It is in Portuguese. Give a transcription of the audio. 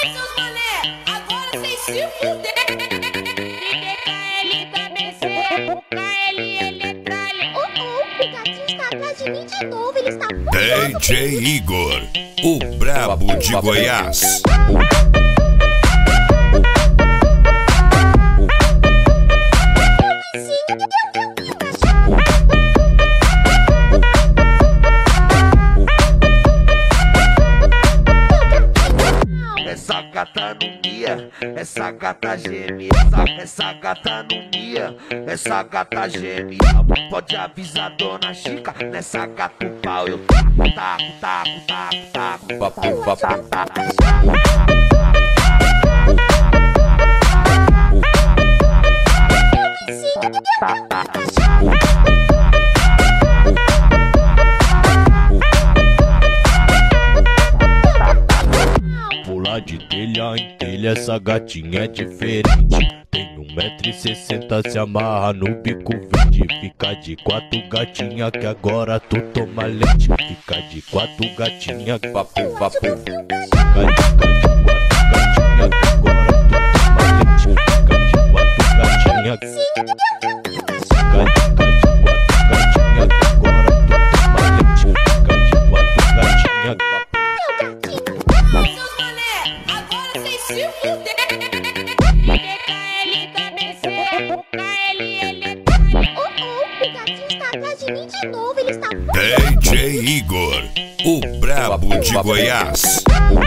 seus mané, agora vocês se fuderam. KL cabeceira, o KL ele tralha. O gatinho está atrás de mim de novo, ele está... DJ Igor, o brabo de Goiás. Essa gata não mia, essa gata geme. Essa gata não mia, essa gata geme. Pode avisar dona Chica, nessa gata o pau eu taco. Pular de telha em telha, essa gatinha é diferente. Tem 1,60 m, se amarra no bico verde. Fica de 4 gatinha que agora tu toma leite. Fica de 4 gatinha, papo. Fica de 4 gatinha que agora tu toma leite. Fica de 4 gatinha. Fica de 4 gatinha que agora tu toma leite. Fica de 4 gatinha, papo. Seus mané, agora vocês se fuderam. KL cabeceira, o KL ele tralha. O gatinho está atrás de mim de novo, ele está... DJ Igor, o brabo de Goiás.